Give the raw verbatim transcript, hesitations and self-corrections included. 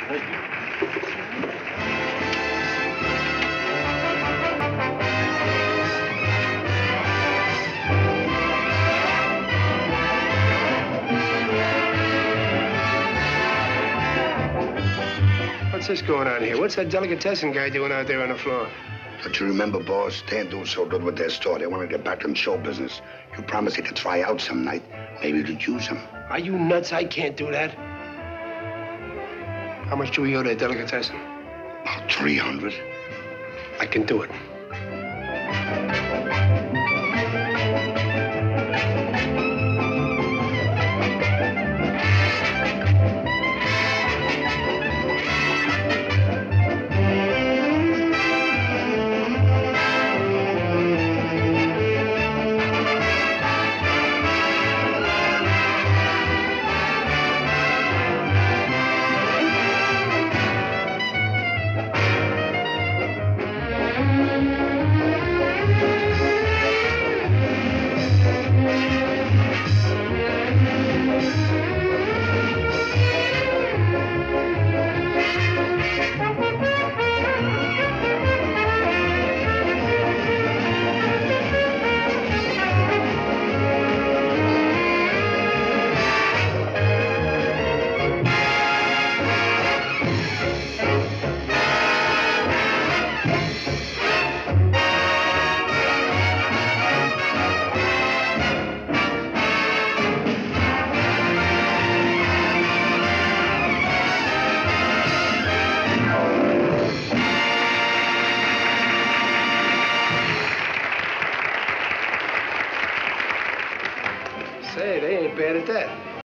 Thank you. What's this going on here? What's that delicatessen guy doing out there on the floor? Don't you remember, boss? They ain't doing so good with their store. They want to get back in show business. You promised me to try out some night. Maybe to use them. Are you nuts? I can't do that. How much do we owe that delicatessen? About three hundred. I can do it.